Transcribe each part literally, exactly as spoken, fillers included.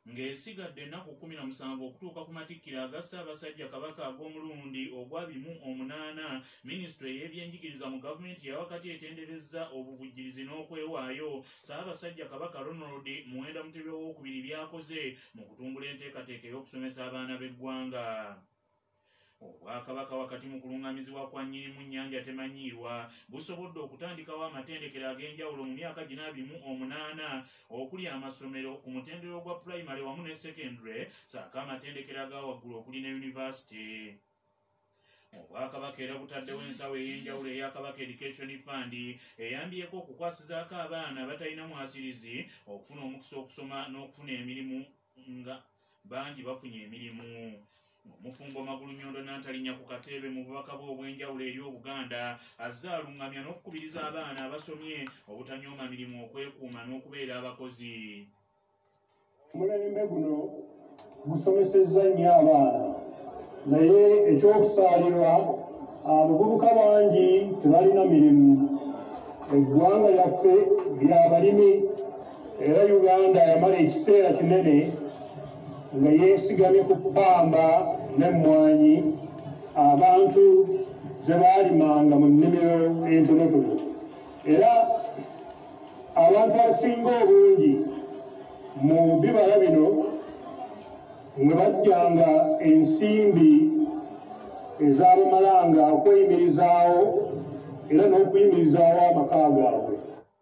ng'esigadde ennaku kumi na musanvu okutuuka ku matikkiro aga Ssaabasajja Kabaka ag'omulundi ogwabiri mu omunaana, minisitule y'ebyenjigiriza mu gavumenti yawakati etenderezza obuvujjirizi n'okwewaayo Ssaabasajja Kabaka Ronald Muwenda Mutebi owookubiri byakoze mu kutumbula enteekateeka y'okusomesa abaana b'eggwanga. Obwakabaka wakati mu kulungamizibwa kwa nnyinimu nnyanja temanyiirwa busobodde okutandikawo amatendekero ag'enjawulo mu myaka gina abiri mu omunaana okuli amasomero ku mutendero gwa pulayimale wamu ne sekendule saako amatendekero aga waggulu okuli ne yunivasite. Obwakabaka era butaddewo ensawo ey'enjawulo eya Kabaka Education Fund eyambyeko okukwasizaako abaana abatalina mwasirizi okufuna omukisa okusoma n'okufuna emirimu nga bangi bafunye emirimu. Omufumbo Magulu Nyondo n'antalinnya ku katebe mu bubaka bwe obw'enjawulo eri Obuganda azze alungamya n'okukubiriza abaana abasomye obutanyooma mirimu okwekuuma n'okubeera abakozi. Omulembe guno gusomesezza nnyo abaana naye ekyokusaalirwa abavubuka bangi tebalina mirimu. Eggwanga lyaffe lya balimi era Uganda yamala ekiseera kinene nga yeesigamye ku ppamba n'emmwanyi abantu ze baalimanga mu nnimiro entonotono. Era abantu abasinga obungi mu bibala bino mwe bajjanga ensimbi ez'abamalanga okweyimirizaawo era n'okuyimirizaawo amaka gaabwe.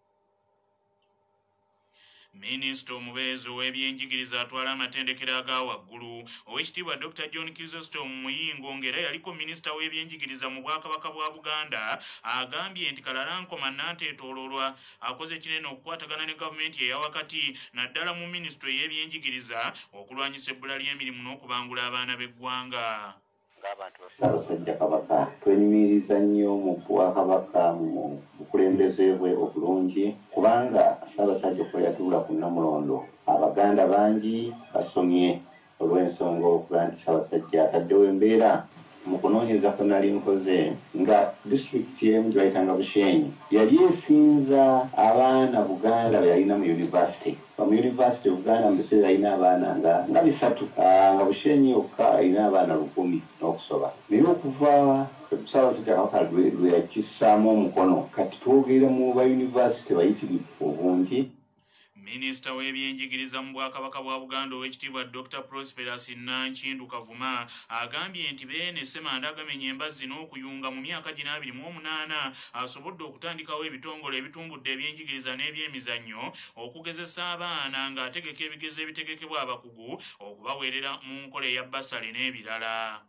Minisita omubeezi w'ebyenjigiriza atwala amatendekero aga waggulu Oweekitiibwa Doctor John Chrysostom Muyingo ng'era yaliko minisita w'ebyenjigiriza mu Bwakabaka bwa Buganda agambye nti Kalalankoma Nanteetoololwa akoze kinene okukwatagana ne gavumenti eyawakati naddala mu minisitule y'ebyenjigiriza okulwanyisa ebbula ly'emirimu n'okubangula abaana b'eggwanga. Ssaabasajja Kabaka twenyumiriza nnyo mu Bwakabaka mu bukulembeze bwe obulungi kubanga Ssaabasajja kwe yatuula ku Namulondo Abaganda bangi basomye olw'ensonga okuba nti Ssaabasajja ataddewo embeera mu kunoonyereza kwe nali nkoze nga disitulikiti y'emu gye bayitanga Bushenyi yali esinza abaana Buganda be yalina mu yunivasite. Mu yunivasite Buganda mu biseera yalina abaana nga nga bisatu nga Bushenyi yokka alina abaana lukumi n'okusoba. Naye okuva Ssaabasajja Kabaka lwe yakissaamu omukono kati twogera mu bayunivasite bayitirivu obungi. Minisita w'ebyenjigiriza mu Bwakabaka bwa Buganda Oweekitiibwa Doctor Prosperous Nankindu Kavuma agambye nti beene Ssemanda agamenya embazzi n'okuyunga mu myaka gina abiri mu omunaana asobodde okutandikawo ebitongole ebitumbudde ebyenjigiriza n'ebyemizannyo okugezesa abaana ng'ategeka ebigezo ebitegekebwa abakugu okubaweerera mu nkola eya basale n'ebirala.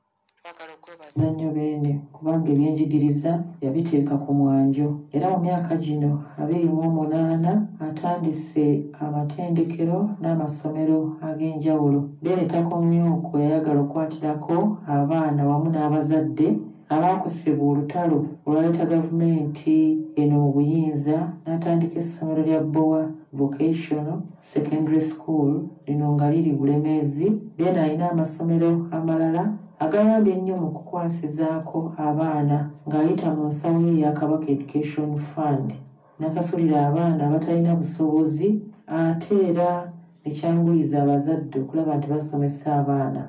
Nnyo beene kubanga ebyenjigiriza yabiteeka ku mwanjo era mu myaka gino abiri mu omunaana atandise amatendekero n'amasomero ag'enjawulo. Beene takomyuko yayagala okwatirako abaana wamu n'abazadde abaakosebwa olutalo olwaleeta gavumenti eno mu buyinza n'atandika essomero lya Bowa Vocational Secondary School lino nga liri Bulemeezi. Beene alina amasomero amalala agayambye ennyo mu kukwasizaako abaana ng'ayita mu nsawo ye eya Kabaka Education Fund n'asasulira abaana abatalina busobozi ate era nekyanguyiza abazadde okulaba nti basomesa abaana.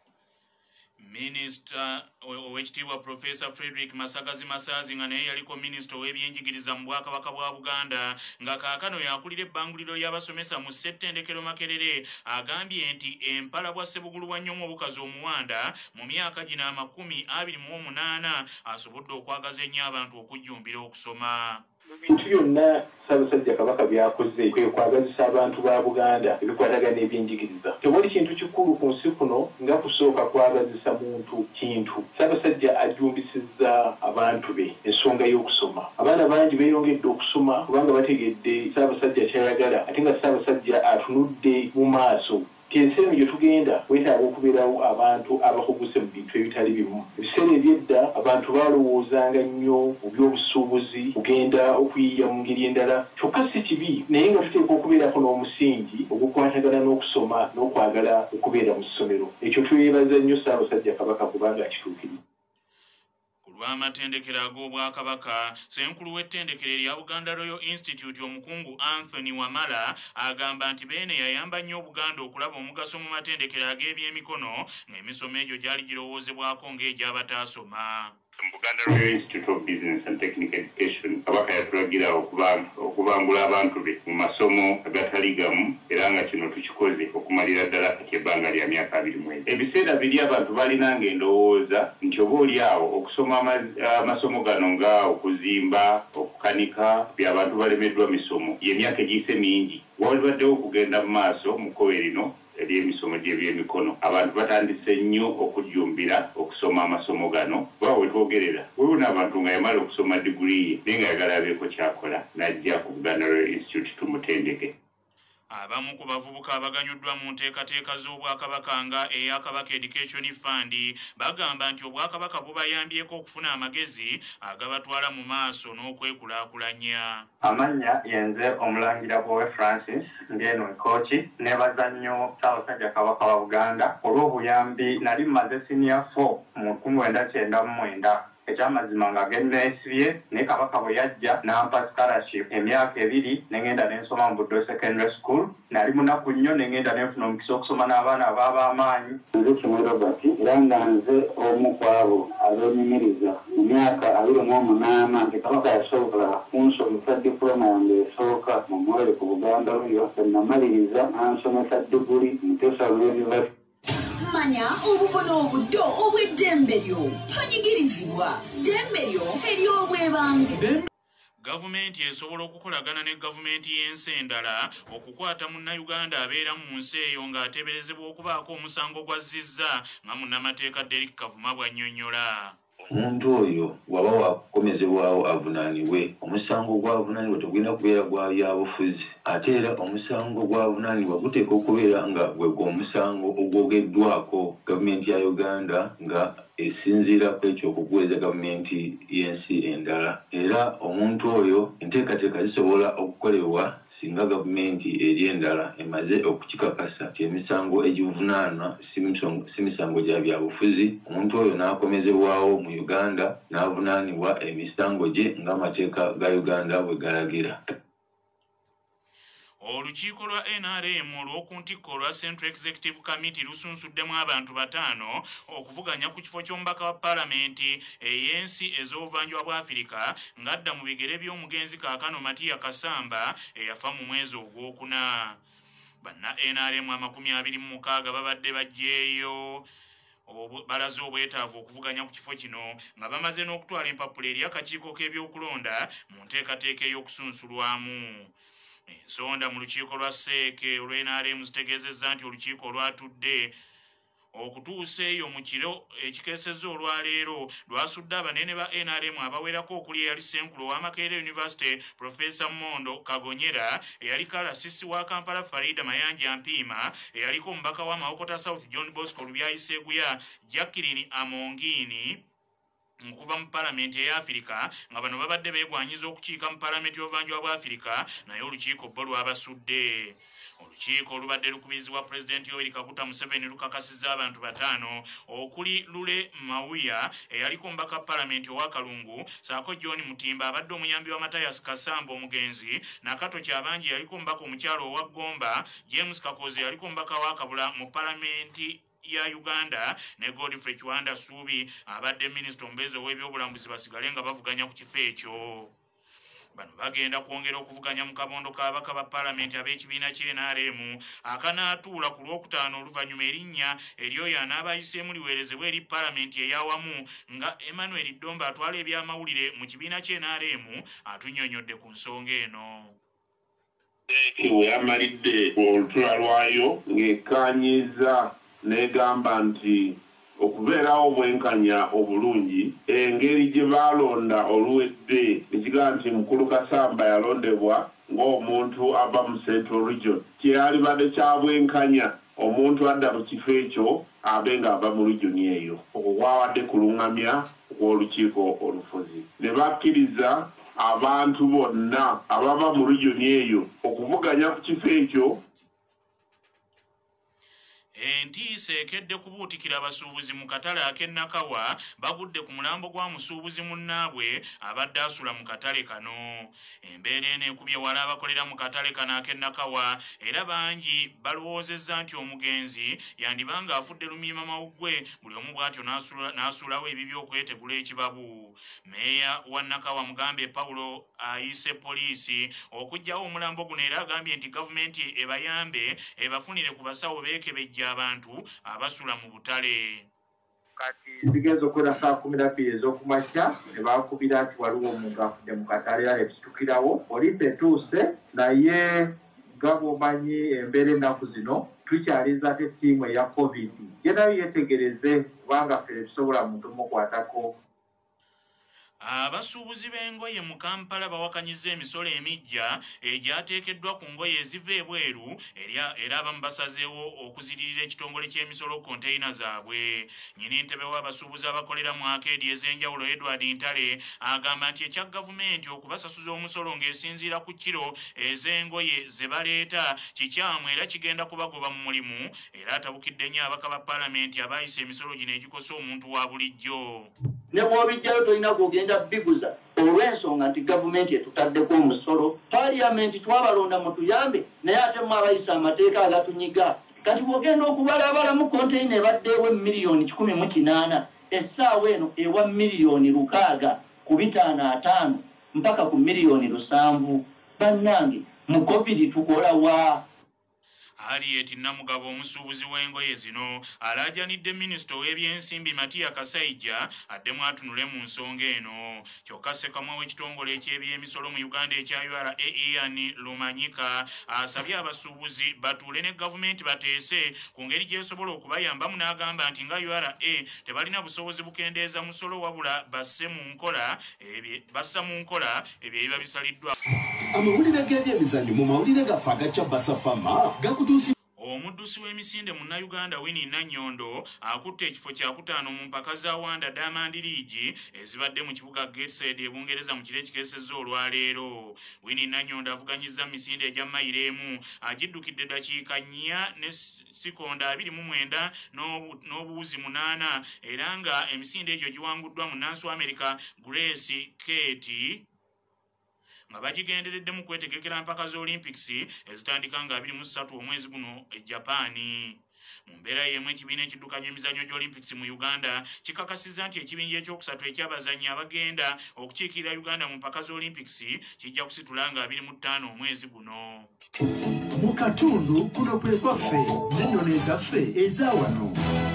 Minisita Oweekitiibwa Professor Frederick Masagazi Masaazi nga naye yaliko minisita w'ebyenjigiriza mu Bwakabaka bwa Buganda nga kaakano yakulira ebbanguliro ly'abasomesa mu ssettendekero Makerere agambye nti empala bwa Ssebugulu bwa Nnyomo obukazi omuwanda mu myaka gino amakumi abiri mu omunaana asobodde okwagaza ennyo abantu okujjumbira okusoma. Ebintu byonna Ssaabasajja Kabaka byakoze kwe kwagazisa abantu ba Buganda ebikwatagana n'ebyenjigiriza. Tewali kintu kikulu ku nsi kuno nga kusooka kwagazisa muntu kintu. Ssaabasajja ajjumbisizza abantu be ensonga y'okusoma. Abaana bangi beeyongedde okusoma kubanga bategedde Ssaabasajja kyayagala ate nga Ssaabasajja atunudde mu maaso. Kensi eno gye tugenda weetaaga okubeerawo abantu abakuguse mu bintu ebitali bimu. Ebiseera ebyedda abantu baalowoozanga nnyo mu by'obusuubuzi kugenda okuyiiya mu ngeri endala kyokka si kibi naye nga tuteekwa okubeerako n'omusingi ogukwatagana n'okusoma n'okwagala okubeera mu ssomero. Ekyo twebaza nnyo Ssaabasajja Kabaka kubanga akituukiriza. lw'amatendekero ag'obwakabaka. Ssenkulu w'ettendekero erya Buganda Royal Institute omukungu Anthony Wamala agamba nti beene yayamba nnyo Obuganda okulaba omugaso mu matendekero ag'ebyemikono ng'emisomo egyo gyali girowoozebwako ng'egy'abataasoma. Buganda Royal Institute of Business and Technical Education kabaka yatulagira okubangula abantu be mu masomo agatali gamu era nga kino tukikoze okumalira ddala kati ebbanga lya myaka abiri mu ena. Ebiseera biri abantu balinanga endowooza nti oba oli awo okusoma amasomo gano nga okuzimba okukanika by'abantu balemeddwa misomo y'emyaka egiyise mingi walibaddewo okugenda mu maaso mu kkowe lino eby'emisomo gy'ebyemikono abantu batandise nnyo okujjumbira okusoma amasomo gano kuba wetwogerera wewe n'abantu nga yamala okusoma diguli ye naye nga yagala abeeko kyakola n'ajja ku Buganda Royal Institute tumutendeke. Abamu ku bavubuka abaganyuddwa mu nteekateeka z'Obwakabaka nga eya Kabaka Education Fund bagamba nti Obwakabaka bubayambyeko okufuna amagezi agabatwala mu maaso n'okwekulaakulanya. Amannya yenze omulangira bwowe Francis ngeno ekooki nebaza nnyo Ssaabasajja Kabaka wa Buganda olw'obuyambi nali mmaze senior four mu nkumi lwenda kyenda mu mwenda. Ekyamazima nga genneesibye naye Kabaka bwe yajja n'ampa scholarship emyaka ebiri ne ngenda ne nsoma mu Buddo Secondary School. Nali munaku nnyo ne ngenda ne nfuna omukisa okusoma n'abaana ab'ab'amaanyi. Nze Kimwe Robert era nga nze omu ku abo abeenyumiriza mu myaka abiri mu omunaana nti Kabaka yasobola kunsomesa diploma yange esooka mu mwere ku Buganda Royal namaliriza n'ansomesa diguli mu Entisa University. Manya obubono obuddo obw'eddembe lyo tonyigirizibwa ddembe lyo ery'obwebange. Gavumenti esobola okukolagana ne gavumenti y'ensi endala okukwata munnayuganda abeera mu nsi eyo ng'ateeberezebwa okubaako omusango gwa zizza nga munnamateeka Derek Kavuma bw'annyonnyola. Omuntu oyo waba wakukomezebwawo avunaanibwe omusango gw'avunaanibwa tegulina kubeera gwa byabufuzi ate era omusango gw'avunaanibwa guteeka okubeera nga gwe gw'omusango ogwogeddwako gavumenti ya Uganda nga esinziira ku ekyo okuguweza gavumenti y'ensi endala era omuntu oyo enteekateeka zisobola okukolebwa singa gavumenti eri endala emaze okukikakasa nti emisango egivunaana si misango gya byabufuzi omuntu oyo n'akomezebwawo mu Uganda n'avunaanibwa emisango gye ng'amateeka ga Uganda bwe galagira. Olukiiko lwa N R M olw'oku ntikko lwa Central Executive Committee lusunsuddemu abantu bataano okuvuganya ku kifo ky'omubaka wa Paalamenti ey'ensi ez'obuvanjuba bwa Afirika ng'adda mu bigere by'omugenzi kaakano Matiya Kasamba eyafa mu mwezi ogwokuna. Banna N R M amakumi abiri mu mukaaga babadde baggyeeyo balaze obwetaavu okuvuganya ku kifo kino nga bamaze n'okutwala empapula eri akakiiko k'ebyokulonda mu nteekateeka ey'okusunsulwamu. Ensonda mu lukiiko lwa Seeke olw'N R M zitegeezezza nti olukiiko olwatudde okutuusa eyo mu kiro ekikeesezza olwaleero lwasudde abanene ba N R M abawerako okuli eyali Ssenkulu wa Makerere University Professor Mondo Kagonyera, eyaliko alasisi wa Kampala Farida Mayanja Mpiima, eyaliko omubaka wa Mawokota South John Bosco Lubyayiseguya, Jacqueline Amongini nkuva mu Paalamenti eya Afirika nga bano babadde beegwanyiza okukiika mu Paalamenti y'obuvanjuba bwa Afirika naye olukiiko bo lwabasudde. Olukiiko olubadde lukubirizibwa Pulezidenti Yoweri Kaguta Museveni lukakasizza abantu bataano okuli Lule Mawuya eyaliko omubaka Paalamenti owa Kalungu, saako John Mutimba abadde omuyambi wa Matayas Kasamba omugenzi, Nakato Kyabangi yaliko omubaka omukyalo owa Gomba, James Kakoze yaliko omubaka wa Kabula mu Paalamenti ya Uganda ne Godfrey Kiwanda Suubi abadde minisita omubeezi ow'ebyobulambuzi basigale nga bavuganya ku kifo ekyo. Bano bagenda kwongera okuvuganya mu kabondo k'ababaka ba Paalamenti ab'ekibiina ky'N R M akanaatuula ku lwokutaano oluvannyuma erinnya eryoyo anaabayiseemu liweerezebwa eri Paalamenti ey'awamu nga Emmanuel Domba atwala ebyamawulire mu kibiina ky'N R M atunnyonnyodde ku nsonga eno. We yamalidde olutula lwayo ng'ekkaanyiza n'egamba nti okubeerawo obwenkanya obulungi engeri gye baalonda oluwedde ekigaa nti mukulu Kasamba yalondebwa ng'omuntu ava mu Central Region kyeyalibadde kya bwenkanya omuntu adda mu kifo ekyo abe ng'ava mu regioni eyo. Okwo kwawadde kuluŋŋamya kw'olukiiko olufuzi ne bakkiriza abantu bonna abava mu regioni eyo okuvuganya ku kifo ekyo. Entisa ekedde kubuutikira abasuubuzi mu katale ak'e Nakawa bagudde ku mulambo gwa musuubuzi munnaabwe abadde asula mu katale kano. Embeera eno ekubye wala abakolera mu katale kano ak'e Nakawa era bangi balowoozezza nti omugenzi yandibanga afudde lumiima mawuggwe buli omu bw'atyo n'asuulawo ebibi okwetegula ekibabu. Meeya wa Nakawa Mugambe Paulo ayise poliisi okuggyawo omulambo guno era agambye nti gavumenti ebayambe ebafunire ku basawo beekebejja abantu abasula mu butale. Kati zigeze okukola saa kumi na bbiri ez'okumakya ne baakubira nti waliwo omuntu afudde mu katale era ekitukirawo. Poliisi etuuse naye nga bw'omanyi embeera ennaku zino tukyaliza ate ttiimu eya covid ye nayo yeetegereze kubanga ffe tusobola muntu mukwatako. Abasuubuzi b'engoye mu Kampala bawakanyizza emisolo emiggya egyateekeddwa ku ngoye eziva ebweru era abamu basazeewo okuziririra ekitongole ky'emisolo konteyina zaabwe. Nnyini ntebe w'abasuubuzi abakolera mu akeedi ez'enjawulo Edward Ntale agamba nti ekya gavumenti okubasasuza omusolo ng'esinziira ku kiro ez'engoye ze baleeta kikyamu era kigenda kubagoba mu mulimu, era atabukidde nnyo abaka ba paalamenti abaayisa emisolo gino egikosa omuntu wa bulijjo. Ne bw'obijjayo tolina kugenda biguza olw'ensonga nti gavumenti etutaddeko omusolo. Paaliyamenti twabalonda mutuyambe naye ate mu abayisa amateeka agatunyiga. Kati bw'ogenda okubalabalamu konteyina ebadde ewa miliyoni kikumi mu kinaana essaawa eno ewa miliyoni lukaaga ku bitaano ataano mpaka ku miliyoni lusanvu. Bannange mu covid tukola wa? Harriet Namugabo omusuubuzi w'engoye zino alaajanidde minisita w'ebyensimbi Matiya Kasaija addemu atunule mu nsonga eno. Kyokka Ssekamwa w'ekitongole eky'ebyemisolo mu Uganda ekya U R A Ian Lumanyika asabye abasuubuzi batuule ne gavumenti bateese ku ngeri gy'esobola okubayambamu n'agamba nti nga U R A tebalina busobozi bukendeeza musolo wabula basse mu nkola ebye bassa mu nkola ebyo ebiba bisaliddwa. Amawulire g'ebyemizannyo mu mawulire gaffe agacya Basafama gakutuusi. Omuddusi w'emisinde mu Uganda Winnie Nanyondo akutte ekifo kya kutaano mu mpaka za Wanda Diamond League ezibadde mu kibuga Gateshead e Bungereza mu kire kikesezza olwaleero. Winnie Nanyondo avuganyizza misinde egya mayiro emu agiddukidde dakiika nnya ne sikonda abiri mu mwenda n'obuwuzi munaana era nga emisinde egyo giwanguddwa mu Nansi wa America Grace Kate nga bagigenderedde mu kwetegekera mpaka za Olympics ezitandika nga abiri mu ssatu omwezi guno e Japaani. Mu mbeera y'emu ekibiina ekiddukanya emizannyo gy'Olympics mu Uganda kikakasizza nti ekibinja ekyokusatu eky'abazannyi abagenda okukiikirira Uganda mu mpaka za Olympics kijja kusitula nga abiri mu ttaano omwezi guno. Mu katundu kuno kwe kwaffe n'ennono ezaffe eza wano.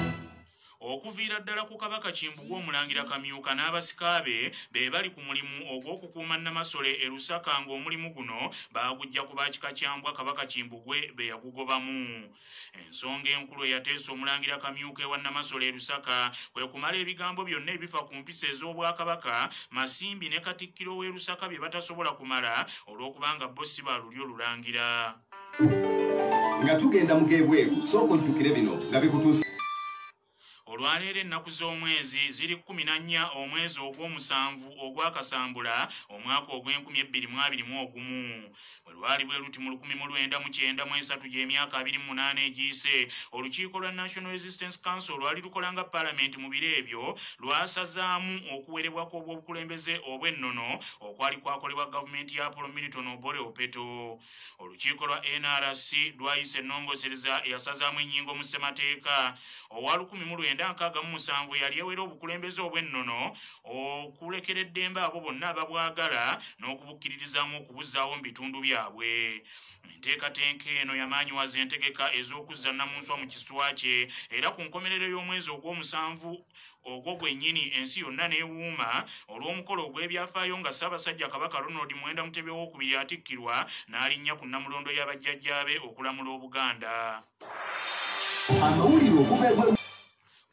Okuviira ddala ku Kabaka Kimbugwe Omulangira Kamyuka n'abasika be be bali ku mulimu ogw'okukuuma Namasole e Lusaka ng'omulimu guno baagujja ku baakika kyambwa Kabaka Kimbugwe be yagugobamu. Ensonga enkulu eyateesa Omulangira Kamyuka ewa Namasole e Lusaka kwe kumala ebigambo byonna ebifa ku mpisa ez'Obwakabaka, Masimbi ne Katikkiro w'e Lusaka bye batasobola kumala olw'okubanga bo si baalulyo Lulangira. Nga tugenda mu geebweru sooka ojjukire bino nga bikutuusa. Olwaleero ennaku z'omwezi ziri kumi na nnya omwezi ogw'omusanvu ogwakasambula omwaka ogw'enkumi ebbiri mu abiri mu ogumu. Bwe lwali bwe luti mu lukumi mu lwenda mu kyenda mu esatu gy'emyaka abiri mu munaana egiyise, olukiiko lwa National Resistance Council lwali lukola nga paalamenti mu biro ebyo lwasazaamu okuwerebwa kw'obwobukulembeze obw'ennono okwali kwakolebwa gavumenti ya Paul Milton Obore Opeto. Olukiiko lwa N R C lwayise ennongoosereza eyasazaamu ennyingo mu ssemateeka. Owa lukumi mu lwenda nkaaga mu musanvu yali ewera obukulembeze obw'ennono okulekera eddembe abo bonna ababwagala n'okubukkiririzamu okubuzzaawo mu bitundu byabwe. Enteekateeka eno yamaanyiwaza entegeka ez'okuzza Nnamunswa mu kiswa kye era ku nkomerero y'omwezi ogw'omusanvu ogwo gwennyini ensi yonna n'ewuuma olw'omukolo ogw'ebyafaayo nga Ssaabasajja Kabaka Ronald Muwenda Mutebi owookubiri atikkirwa n'alinnya ku nnamulondo y'abajjajjaabe okulamula Obuganda. Amawulire okuva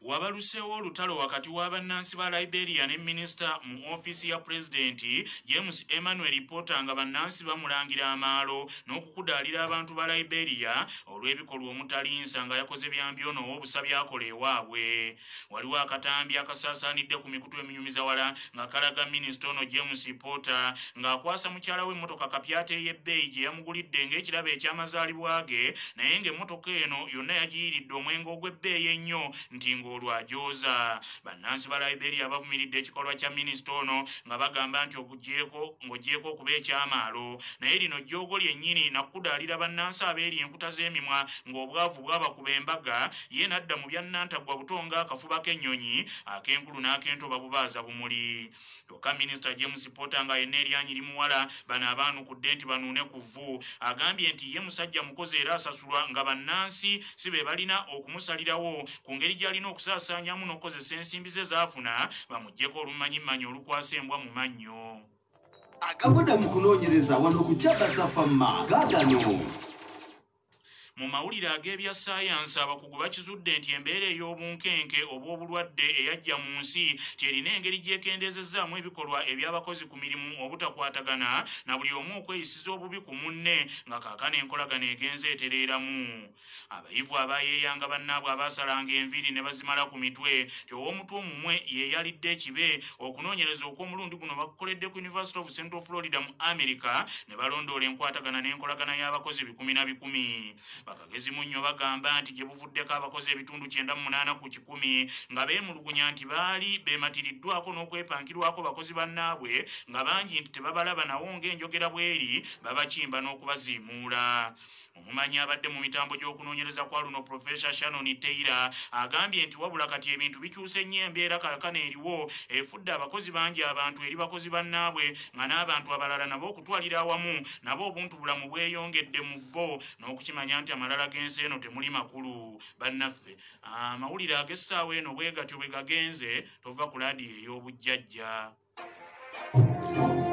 Wabalusewo olutalo wakati wa bannansi ba Liberia ne minisita mu ofisi ya pulezidenti James Emmanuel Porter nga bannansi bamulangira amaalo n'okukudaalira abantu ba Liberia olw'ebikolwa omutalinsa nga yakoze byambyo n'obusa byakola ewaabwe. Waliwo akatambi akasaasaanidde ku mikutu eminyumiza wala nga kalaga minisita ono James Porter ng'akwasa mukyala we emmotoka kapyata ey'ebbeeyi gye yamugulidde ng'ekirabo eky'amazaalibwa ge, naye ng'emmotoka eno yonna yagiyiridde omwenge ogw'ebbeeyi ennyo nti ng'olwajoza. Bannansi ba Liberia bavumiridde ekikolwa kya minisita ono nga bagamba nti okugyeko ng'ogyeko okuba ekyamaalo, naye lino jjoogo lyennyini nakudaalira bannansi abeeri enkuta z'emimwa ng'obwavu bwabakuba embaga, ye n'adda mu byannantagwa butonga akafuba k'ennyonyi ak'enkulu n'ak'ento babubaaza bumuli. Kyokka minisita James Porter nga yenna eryanyi limuwala bano abaanukudde nti banuune ku vvu, agambye nti ye musajja mukozi era asasulwa nga bannansi si be balina okumusalirawo ku ngeri gy'alina okusaasaanyamu n'okukozesa ensimbi ze zaafuna bamuggyeko olumanyimmanyi olukwasa embwa mu mannyo. Agavudde mu kunoonyereza wano ku kyagasa famma gaagano. Mu mawulire ag'ebya saayansi abakugu bakizudde nti embeera ey'obunkenke oba obulwadde eyajja mu nsi terina engeri gy'ekendeezezzaamu ebikolwa eby'abakozi ku mirimu obutakwatagana na buli omu okweyisiza obubi ku munne nga kaakano enkolagana egenze etereeramu. Abayivu abayeeyanga bannaabwe abaasalanga enviiri ne bazimala ku mitwe ti ow'omutwe omumwe ye yalidde ekibe. Okunoonyereza okw'omulundi guno bakukoledde ku University of Central Florida mu America ne balondoola enkwatagana n'enkolagana y'abakozi bikumi na bikumi. Bakagezi munnyo bagamba nti gye buvuddeko abakozi ebitundu kyenda mu munaana ku kikumi nga beemulugunya nti baali beematiriddwako n'okwepankirwako bakozi bannaabwe nga bangi nti tebabalaba nawo ng'enjogera bweri babakimba n'okubaziimuula. Omumanyi abadde mu mitambo gy'okunoonyereza kwa luno Profesa Shannon Taylor agambye nti wabula kati ebintu bikyuse nnyo, embeera kaakano eriwo efudde abakozi bangi abantu eri bakozi bannaabwe nga n'abantu abalala nabo okutwalira awamu nabo obuntu bulamu bweyongedde mu bo n'okukimanya nti amalala g'ensi eno temuli makulu. Bannaffe, amawulire ag'essaawa eno bwe gatyo bwe gagenze, tova ku laadiyo ey'obujjajja.